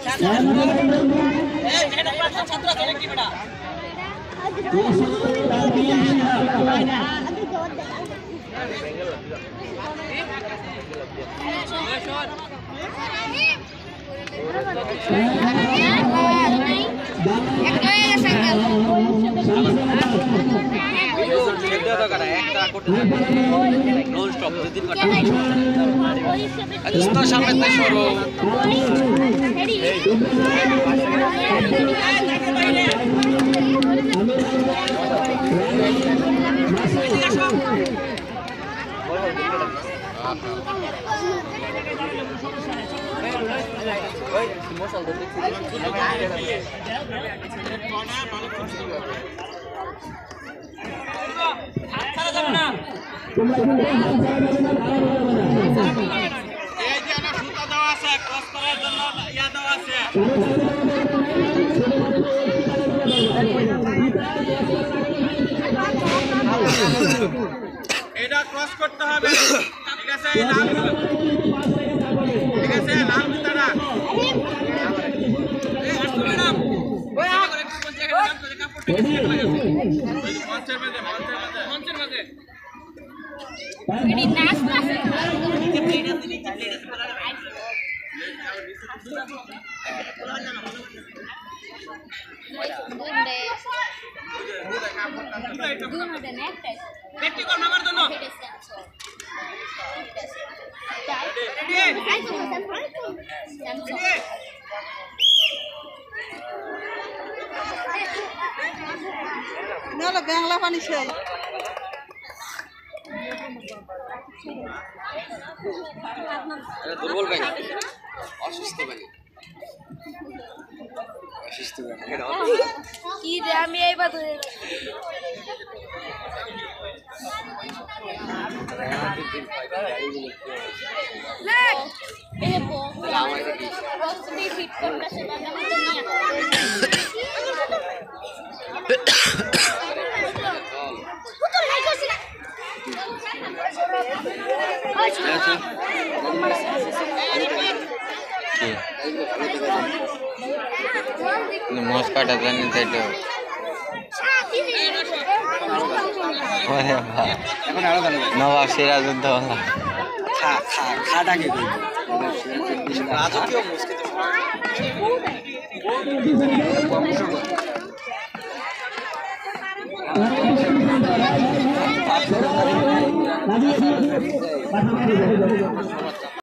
এটা ক্রস করতে হবে, ঠিক আছে? ঠিক আছে, লাল জুতাটা বাংলা পানি সেই দুর্বল ভাই, অসুস্থ ভাই, অসুস্থ কি রে আমি এইবার মস্কাটা জানি তাই তো নবাব সিরাজউদ্দৌলা খাটাকে রাজকীয় মুস্কিত